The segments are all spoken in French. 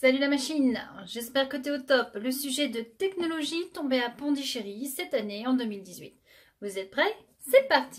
Salut la machine, j'espère que tu es au top. Le sujet de technologie tombé à Pondichéry cette année en 2018. Vous êtes prêts? C'est parti!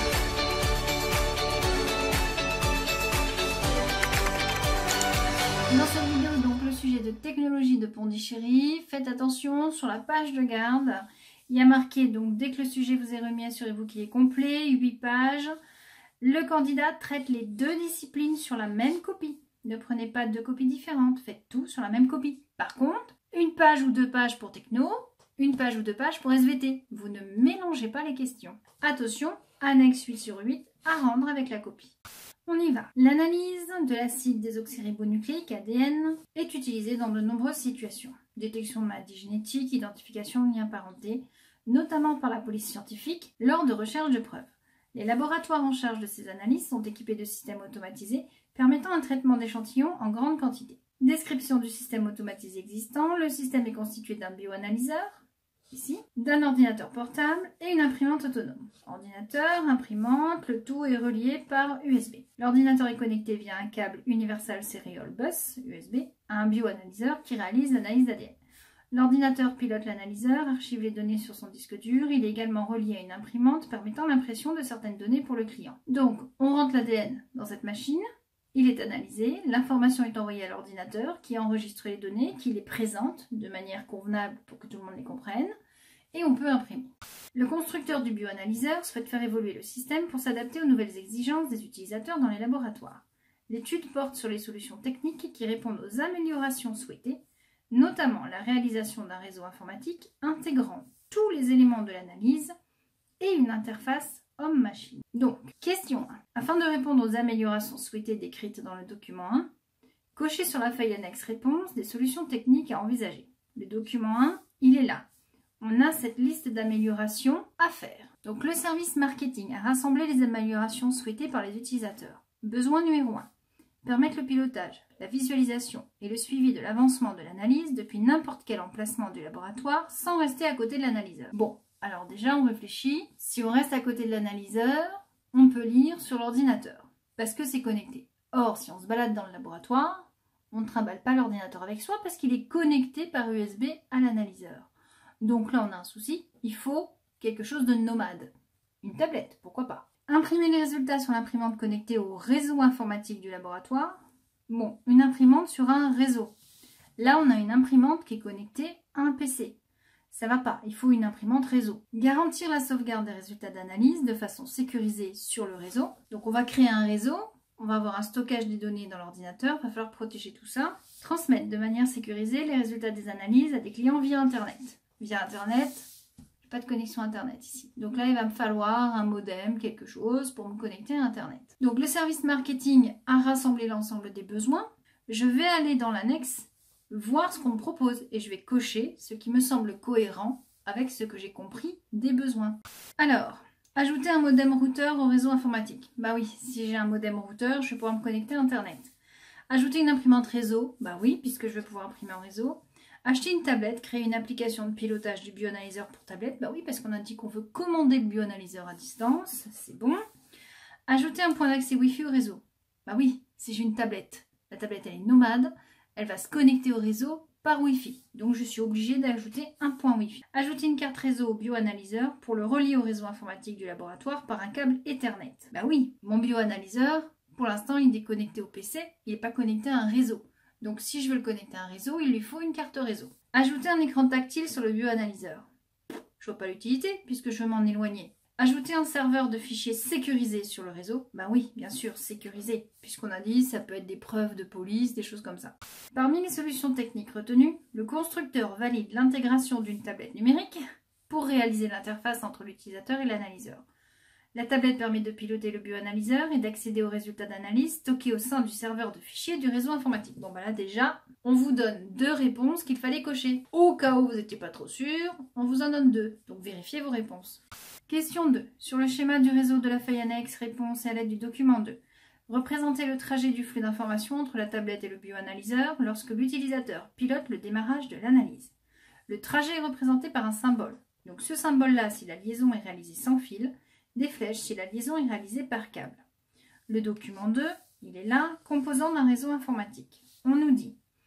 Dans cette vidéo, donc, le sujet de technologie de Pondichéry, faites attention sur la page de garde. Il y a marqué, donc dès que le sujet vous est remis, assurez-vous qu'il est complet, 8 pages. Le candidat traite les deux disciplines sur la même copie. Ne prenez pas deux copies différentes, faites tout sur la même copie. Par contre, une page ou deux pages pour techno, une page ou deux pages pour SVT. Vous ne mélangez pas les questions. Attention, annexe 8 sur 8 à rendre avec la copie. On y va. L'analyse de l'acide désoxyribonucléique, ADN, est utilisée dans de nombreuses situations. Détection de maladies génétiques, identification de liens parentés, notamment par la police scientifique, lors de recherches de preuves. Les laboratoires en charge de ces analyses sont équipés de systèmes automatisés permettant un traitement d'échantillons en grande quantité. Description du système automatisé existant. Le système est constitué d'un bioanalyseur, ici, d'un ordinateur portable et une imprimante autonome. Ordinateur, imprimante, le tout est relié par USB. L'ordinateur est connecté via un câble Universal Serial Bus, USB, à un bioanalyseur qui réalise l'analyse d'ADN. L'ordinateur pilote l'analyseur, archive les données sur son disque dur. Il est également relié à une imprimante permettant l'impression de certaines données pour le client. Donc, on rentre l'ADN dans cette machine, il est analysé, l'information est envoyée à l'ordinateur qui enregistre les données, qui les présente de manière convenable pour que tout le monde les comprenne, et on peut imprimer. Le constructeur du bioanalyseur souhaite faire évoluer le système pour s'adapter aux nouvelles exigences des utilisateurs dans les laboratoires. L'étude porte sur les solutions techniques qui répondent aux améliorations souhaitées, notamment la réalisation d'un réseau informatique intégrant tous les éléments de l'analyse et une interface homme-machine. Donc, question 1. Afin de répondre aux améliorations souhaitées décrites dans le document 1, cochez sur la feuille annexe réponse des solutions techniques à envisager. Le document 1, il est là. On a cette liste d'améliorations à faire. Donc, le service marketing a rassemblé les améliorations souhaitées par les utilisateurs. Besoin numéro 1. Permettre le pilotage, la visualisation et le suivi de l'avancement de l'analyse depuis n'importe quel emplacement du laboratoire sans rester à côté de l'analyseur. Bon, alors déjà on réfléchit, si on reste à côté de l'analyseur, on peut lire sur l'ordinateur, parce que c'est connecté. Or, si on se balade dans le laboratoire, on ne trimballe pas l'ordinateur avec soi parce qu'il est connecté par USB à l'analyseur. Donc là on a un souci, il faut quelque chose de nomade. Une tablette, pourquoi pas. Imprimer les résultats sur l'imprimante connectée au réseau informatique du laboratoire. Bon, une imprimante sur un réseau. Là, on a une imprimante qui est connectée à un PC. Ça va pas, il faut une imprimante réseau. Garantir la sauvegarde des résultats d'analyse de façon sécurisée sur le réseau. Donc, on va créer un réseau. On va avoir un stockage des données dans l'ordinateur. Il va falloir protéger tout ça. Transmettre de manière sécurisée les résultats des analyses à des clients via Internet. Via Internet, pas de connexion Internet ici. Donc là, il va me falloir un modem, quelque chose pour me connecter à Internet. Donc le service marketing a rassemblé l'ensemble des besoins. Je vais aller dans l'annexe, voir ce qu'on me propose et je vais cocher ce qui me semble cohérent avec ce que j'ai compris des besoins. Alors, ajouter un modem routeur au réseau informatique. Bah oui, si j'ai un modem routeur, je vais pouvoir me connecter à Internet. Ajouter une imprimante réseau. Bah oui, puisque je vais pouvoir imprimer en réseau. Acheter une tablette, créer une application de pilotage du bioanalyseur pour tablette. Bah oui, parce qu'on a dit qu'on veut commander le bioanalyseur à distance. C'est bon. Ajouter un point d'accès Wi-Fi au réseau. Bah oui, si j'ai une tablette. La tablette, elle est nomade. Elle va se connecter au réseau par Wi-Fi. Donc, je suis obligée d'ajouter un point Wi-Fi. Ajouter une carte réseau au bioanalyseur pour le relier au réseau informatique du laboratoire par un câble Ethernet. Bah oui, mon bioanalyseur, pour l'instant, il est connecté au PC. Il n'est pas connecté à un réseau. Donc si je veux le connecter à un réseau, il lui faut une carte réseau. Ajouter un écran tactile sur le bioanalyseur. Je vois pas l'utilité puisque je veux m'en éloigner. Ajouter un serveur de fichiers sécurisé sur le réseau. Ben oui, bien sûr, sécurisé. Puisqu'on a dit, ça peut être des preuves de police, des choses comme ça. Parmi les solutions techniques retenues, le constructeur valide l'intégration d'une tablette numérique pour réaliser l'interface entre l'utilisateur et l'analyseur. La tablette permet de piloter le bioanalyseur et d'accéder aux résultats d'analyse stockés au sein du serveur de fichiers du réseau informatique. Bon, bah là déjà, on vous donne deux réponses qu'il fallait cocher. Au cas où vous n'étiez pas trop sûr, on vous en donne deux. Donc vérifiez vos réponses. Question 2. Sur le schéma du réseau de la feuille annexe, réponse et à l'aide du document 2. Représentez le trajet du flux d'informations entre la tablette et le bioanalyseur lorsque l'utilisateur pilote le démarrage de l'analyse. Le trajet est représenté par un symbole. Donc ce symbole-là, si la liaison est réalisée sans fil, des flèches si la liaison est réalisée par câble. Le document 2, il est là, composant d'un réseau informatique. On nous dit Un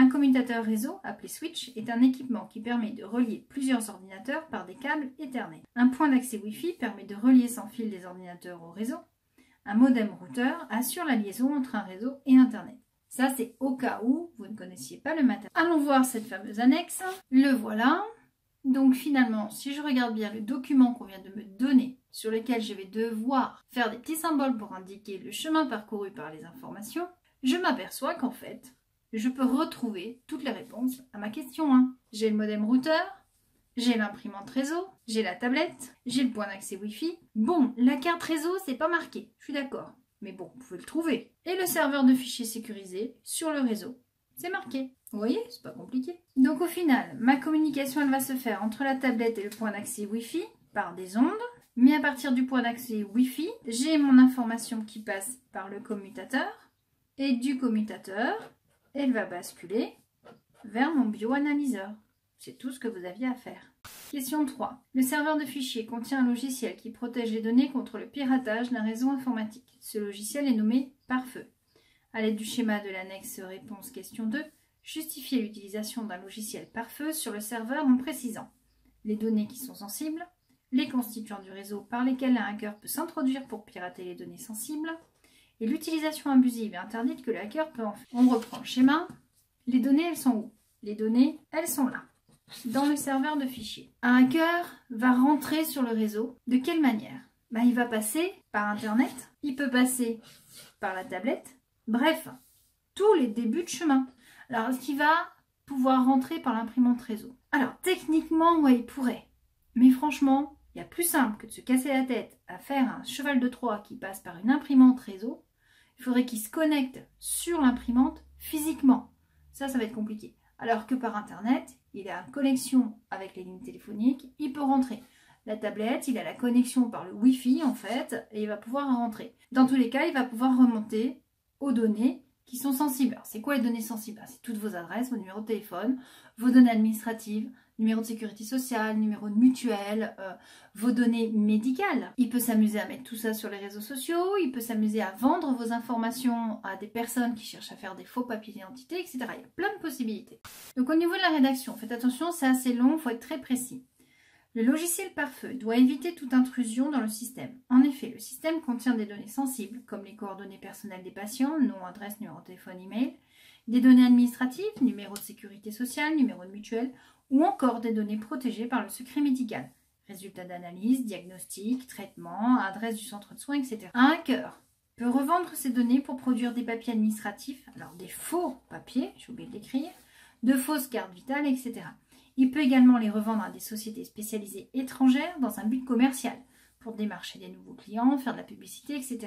commutateur réseau, appelé switch, est un équipement qui permet de relier plusieurs ordinateurs par des câbles Ethernet. Un point d'accès Wi-Fi permet de relier sans fil des ordinateurs au réseau. Un modem routeur assure la liaison entre un réseau et Internet. Ça, c'est au cas où vous ne connaissiez pas le matériel. Allons voir cette fameuse annexe. Le voilà. Donc finalement, si je regarde bien le document qu'on vient de me donner, sur lequel je vais devoir faire des petits symboles pour indiquer le chemin parcouru par les informations, je m'aperçois qu'en fait, je peux retrouver toutes les réponses à ma question 1. J'ai le modem routeur, j'ai l'imprimante réseau, j'ai la tablette, j'ai le point d'accès Wi-Fi. Bon, la carte réseau, c'est pas marqué, je suis d'accord. Mais bon, vous pouvez le trouver. Et le serveur de fichiers sécurisé sur le réseau, c'est marqué. Vous voyez, c'est pas compliqué. Donc au final, ma communication, elle va se faire entre la tablette et le point d'accès Wi-Fi par des ondes. Mais à partir du point d'accès Wi-Fi, j'ai mon information qui passe par le commutateur. Et du commutateur, elle va basculer vers mon bioanalyseur. C'est tout ce que vous aviez à faire. Question 3. Le serveur de fichiers contient un logiciel qui protège les données contre le piratage d'un réseau informatique. Ce logiciel est nommé pare-feu. À l'aide du schéma de l'annexe réponse question 2, justifiez l'utilisation d'un logiciel pare-feu sur le serveur en précisant les données qui sont sensibles, les constituants du réseau par lesquels un hacker peut s'introduire pour pirater les données sensibles, et l'utilisation abusive et interdite que le hacker peut en faire. On reprend le schéma. Les données, elles sont où? Les données, elles sont là, dans le serveur de fichiers. Un hacker va rentrer sur le réseau. De quelle manière? Il va passer par Internet, il peut passer par la tablette, bref, tous les débuts de chemin. Alors, est-ce qu'il va pouvoir rentrer par l'imprimante réseau? Alors, techniquement, ouais, il pourrait. Mais franchement, il y a plus simple que de se casser la tête à faire un cheval de Troie qui passe par une imprimante réseau. Il faudrait qu'il se connecte sur l'imprimante physiquement. Ça va être compliqué. Alors que par Internet, il a une connexion avec les lignes téléphoniques, il peut rentrer. La tablette, il a la connexion par le Wi-Fi en fait, et il va pouvoir rentrer. Dans tous les cas, il va pouvoir remonter aux données qui sont sensibles. Alors, c'est quoi les données sensibles? C'est toutes vos adresses, vos numéros de téléphone, vos données administratives, numéro de sécurité sociale, numéro de mutuelle, vos données médicales. Il peut s'amuser à mettre tout ça sur les réseaux sociaux, il peut s'amuser à vendre vos informations à des personnes qui cherchent à faire des faux papiers d'identité, etc. Il y a plein de possibilités. Donc au niveau de la rédaction, faites attention, c'est assez long, il faut être très précis. Le logiciel pare-feu doit éviter toute intrusion dans le système. En effet, le système contient des données sensibles, comme les coordonnées personnelles des patients, nom, adresse, numéro de téléphone, email, des données administratives, numéro de sécurité sociale, numéro de mutuelle, ou encore des données protégées par le secret médical. Résultats d'analyse, diagnostic, traitement, adresse du centre de soins, etc. Un hacker peut revendre ces données pour produire des papiers administratifs, alors des faux papiers, j'ai oublié de l'écrire, de fausses cartes vitales, etc. Il peut également les revendre à des sociétés spécialisées étrangères dans un but commercial, pour démarcher des nouveaux clients, faire de la publicité, etc.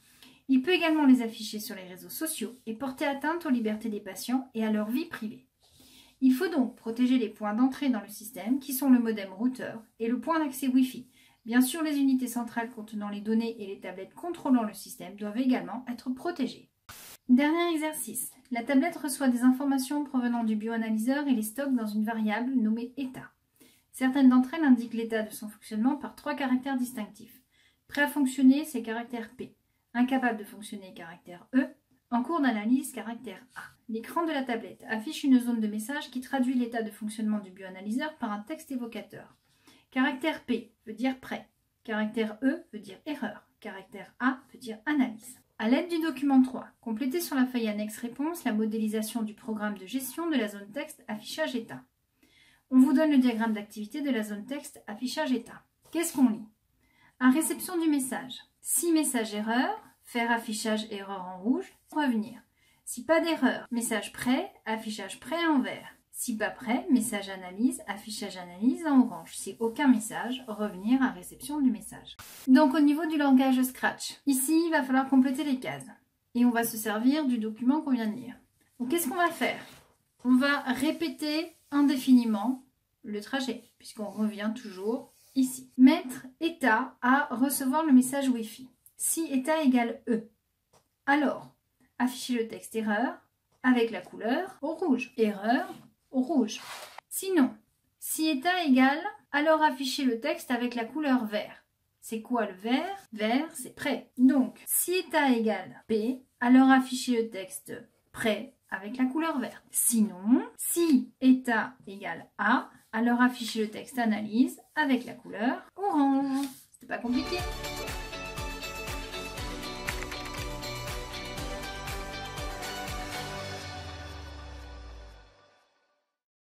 Il peut également les afficher sur les réseaux sociaux et porter atteinte aux libertés des patients et à leur vie privée. Il faut donc protéger les points d'entrée dans le système qui sont le modem routeur et le point d'accès Wi-Fi. Bien sûr, les unités centrales contenant les données et les tablettes contrôlant le système doivent également être protégées. Dernier exercice. La tablette reçoit des informations provenant du bioanalyseur et les stocke dans une variable nommée état. Certaines d'entre elles indiquent l'état de son fonctionnement par 3 caractères distinctifs. Prêt à fonctionner, c'est caractère P. Incapable de fonctionner, caractère E. En cours d'analyse, caractère A. L'écran de la tablette affiche une zone de message qui traduit l'état de fonctionnement du bioanalyseur par un texte évocateur. Caractère P veut dire prêt. Caractère E veut dire erreur. Caractère A veut dire analyse. À l'aide du document 3, complétez sur la feuille annexe réponse la modélisation du programme de gestion de la zone texte affichage état. On vous donne le diagramme d'activité de la zone texte affichage état. Qu'est-ce qu'on lit? À réception du message. Si message erreur, faire affichage erreur en rouge, revenir. Si pas d'erreur, message prêt, affichage prêt en vert. Si pas prêt, message analyse, affichage analyse en orange. Si aucun message, revenir à réception du message. Donc au niveau du langage Scratch, ici il va falloir compléter les cases. Et on va se servir du document qu'on vient de lire. Donc qu'est-ce qu'on va faire? On va répéter indéfiniment le trajet, puisqu'on revient toujours ici. Mettre état à recevoir le message Wi-Fi. Si état égale E, alors afficher le texte erreur avec la couleur au rouge. Erreur au rouge. Sinon, si état égale, alors afficher le texte avec la couleur vert. C'est quoi le vert? Vert, c'est prêt. Donc, si état égale P, alors afficher le texte prêt avec la couleur verte. Sinon, si état égale A, alors affichez le texte analyse avec la couleur orange. C'est pas compliqué.